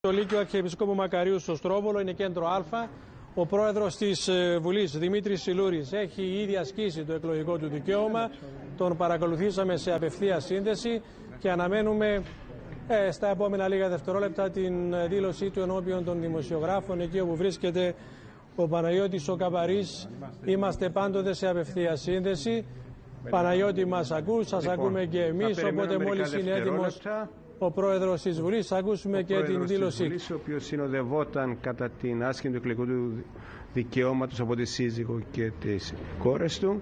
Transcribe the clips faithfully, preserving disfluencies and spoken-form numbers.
Το Λύκειο Αρχιεπισκόπου Μακαρίου στο Στρόβολο είναι κέντρο Α. Ο πρόεδρος της Βουλής, Δημήτρης Σιλούρης, έχει ήδη ασκήσει το εκλογικό του δικαίωμα. Τον παρακολουθήσαμε σε απευθεία σύνδεση και αναμένουμε ε, στα επόμενα λίγα δευτερόλεπτα την δήλωσή του ενώπιον των δημοσιογράφων, εκεί όπου βρίσκεται ο Παναγιώτης ο Καπαρής. Είμαστε πάντοτε σε απευθεία σύνδεση. Παναγιώτη, μας ακούς, σας λοιπόν, ακούμε και εμείς, οπότε μόλις είναι έτοιμος ο πρόεδρος της Βουλής, θα ακούσουμε ο και την δήλωσή του. Βουλής, ο οποίος συνοδευόταν κατά την άσκηση του εκλογικού του δικαιώματος από τη σύζυγο και τις κόρες του.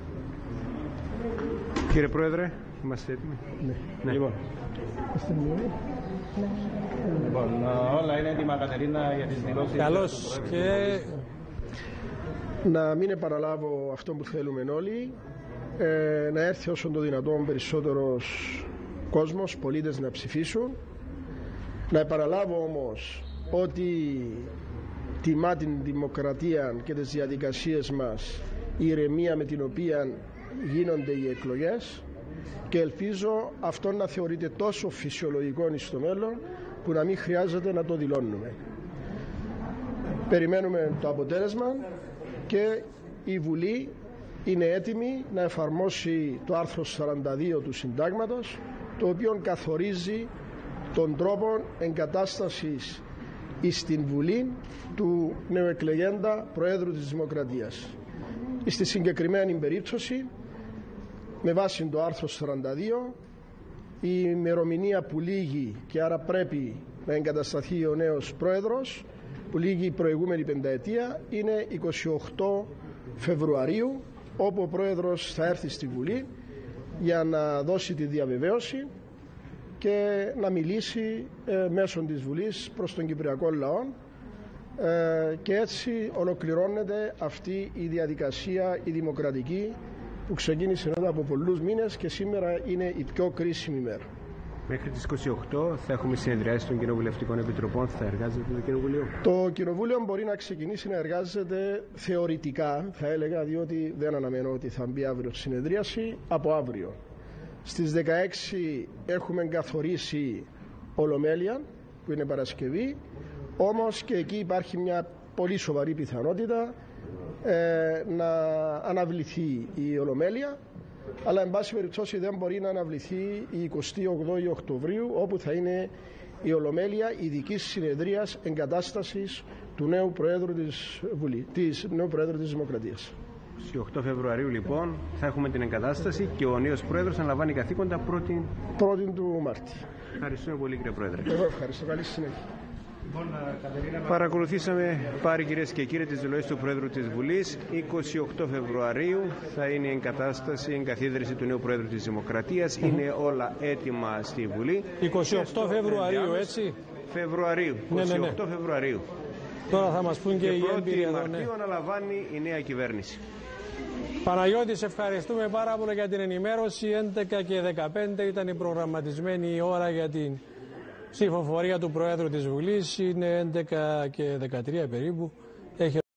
Κύριε Πρόεδρε, είμαστε έτοιμοι? Ναι. Ναι. Λοιπόν, λοιπόν, όλα είναι έτοιμα, Κατερίνα, για τις δηλώσεις. Καλώς. Και... να μην επαναλάβω αυτό που θέλουμε όλοι, ε, να έρθει όσο το δυνατόν περισσότερος κόσμος, πολίτες να ψηφίσουν. Να επαναλάβω όμως ότι τιμά την δημοκρατία και τις διαδικασίες μας η ηρεμία με την οποία γίνονται οι εκλογές, και ελπίζω αυτό να θεωρείται τόσο φυσιολογικό στο μέλλον που να μην χρειάζεται να το δηλώνουμε. Περιμένουμε το αποτέλεσμα και η Βουλή είναι έτοιμη να εφαρμόσει το άρθρο σαράντα δύο του Συντάγματος, το οποίο καθορίζει τον τρόπο εγκατάστασης στην Βουλή του νεοεκλεγέντα Προέδρου της Δημοκρατίας. Στη συγκεκριμένη περίπτωση, με βάση το άρθρο σαράντα δύο, η ημερομηνία που λήγει και άρα πρέπει να εγκατασταθεί ο νέος Πρόεδρος, που λήγει η προηγούμενη πενταετία, είναι είκοσι οκτώ Φεβρουαρίου, όπου ο Πρόεδρος θα έρθει στη Βουλή για να δώσει τη διαβεβαίωση και να μιλήσει ε, μέσω της Βουλής προς τον Κυπριακό λαό, ε, και έτσι ολοκληρώνεται αυτή η διαδικασία η δημοκρατική που ξεκίνησε εδώ από πολλούς μήνες και σήμερα είναι η πιο κρίσιμη μέρα. Μέχρι τις είκοσι οκτώ θα έχουμε συνεδριάσεις των κοινοβουλευτικών επιτροπών. Θα εργάζεται το Κοινοβουλίο? Το Κοινοβούλιο μπορεί να ξεκινήσει να εργάζεται θεωρητικά, θα έλεγα, διότι δεν αναμένω ότι θα μπει αύριο συνεδρίαση, από αύριο. Στις δεκαέξι έχουμε καθορίσει Ολομέλεια, που είναι Παρασκευή, όμως και εκεί υπάρχει μια πολύ σοβαρή πιθανότητα ε, να αναβληθεί η Ολομέλεια, αλλά εν πάση περιπτώσει δεν μπορεί να αναβληθεί η εικοστή όγδοη Οκτωβρίου, όπου θα είναι η Ολομέλεια ειδικής συνεδρίας εγκατάστασης του νέου Προέδρου της Βουλής, της νέου Προέδρου της Δημοκρατίας. είκοσι οκτώ Φεβρουαρίου λοιπόν θα έχουμε την εγκατάσταση και ο νέος Πρόεδρος θα λαμβάνει καθήκοντα πρώτη... πρώτη του Μάρτη. Ευχαριστούμε πολύ, κύριε Πρόεδρε. Εγώ ευχαριστώ. Καλή συνέχεια. Παρακολουθήσαμε πάρει, κυρίες και κύριοι, τις δηλώσεις του Πρόεδρου της Βουλής. είκοσι οκτώ Φεβρουαρίου θα είναι η εγκατάσταση, η εγκαθίδρυση του νέου Πρόεδρου της Δημοκρατίας. Είναι όλα έτοιμα στη Βουλή. είκοσι οκτώ Φεβρουαρίου, έτσι. Φεβρουαρίου. Ναι, ναι, ναι. είκοσι οκτώ Φεβρουαρίου. Τώρα θα μας πούν και, και οι έμπειροι εδώ. πρώτη Μαρτίου αναλαμβάνει η νέα κυβέρνηση. Παναγιώτη, σε ευχαριστούμε πάρα πολύ για την ενημέρωση. έντεκα και δεκαπέντε ήταν η προγραμματισμένη η ώρα για την ψηφοφορία του Προέδρου της Βουλής. Είναι έντεκα και δεκατρία περίπου. Έχει